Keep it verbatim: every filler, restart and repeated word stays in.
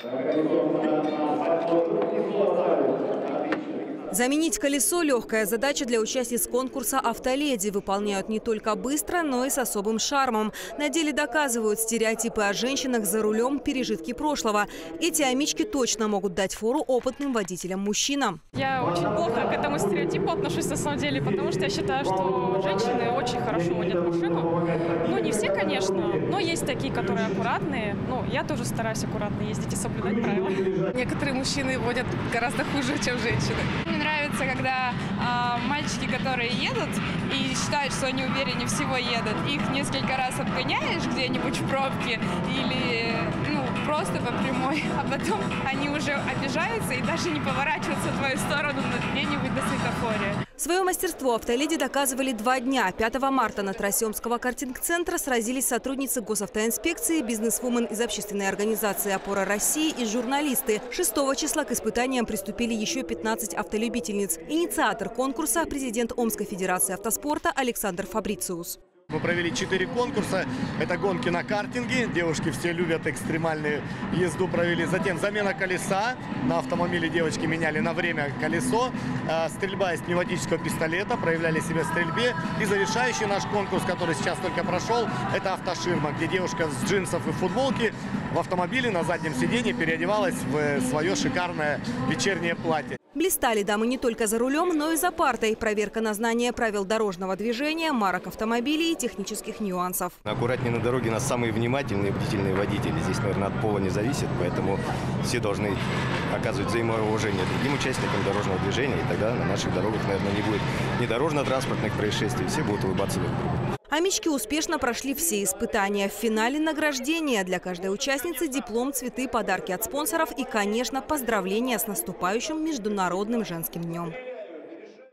Заменить колесо – легкая задача для участниц конкурса «Автоледи». Выполняют не только быстро, но и с особым шармом. На деле доказывают стереотипы о женщинах за рулем, пережитки прошлого. Эти амички точно могут дать фору опытным водителям-мужчинам. Я очень плохо к этому стереотипу отношусь на самом деле, потому что я считаю, что женщины очень хорошо водят машину. Ну, не все, конечно, но есть такие, которые аккуратные. Ну, я тоже стараюсь аккуратно ездить и соблюдать правила. Некоторые мужчины водят гораздо хуже, чем женщины. Мне нравится, когда э, мальчики, которые едут и считают, что они увереннее всего едут, их несколько раз обгоняешь где-нибудь в пробке или ну, просто по прямой, а потом они уже обижаются и даже не поворачиваются в твою сторону где-нибудь до светофора. Свое мастерство «Автоледи» доказывали два дня. пятого марта на трассе Омского картинг-центра сразились сотрудницы госавтоинспекции, бизнесвумен из общественной организации «Опора России» и журналисты. шестого числа к испытаниям приступили еще пятнадцать автолюбительниц. Инициатор конкурса – президент Омской федерации автоспорта Александр Фабрициус. Мы провели четыре конкурса. Это гонки на картинге. Девушки все любят экстремальную езду. Провели. Затем замена колеса. На автомобиле девочки меняли на время колесо. Стрельба из пневматического пистолета. Проявляли себя в стрельбе. И завершающий наш конкурс, который сейчас только прошел, это автоширма, где девушка с джинсов и футболки в автомобиле на заднем сиденье переодевалась в свое шикарное вечернее платье. Блистали дамы не только за рулем, но и за партой. Проверка на знание правил дорожного движения, марок автомобилей и технических нюансов. Аккуратнее на дороге у нас самые внимательные, бдительные водители. Здесь, наверное, от пола не зависит, поэтому все должны оказывать взаимоуважение другим участникам дорожного движения. И тогда на наших дорогах, наверное, не будет ни дорожно-транспортных происшествий. Все будут улыбаться друг другу. Амички успешно прошли все испытания. В финале награждение. Для каждой участницы диплом, цветы, подарки от спонсоров и, конечно, поздравления с наступающим Международным женским днем.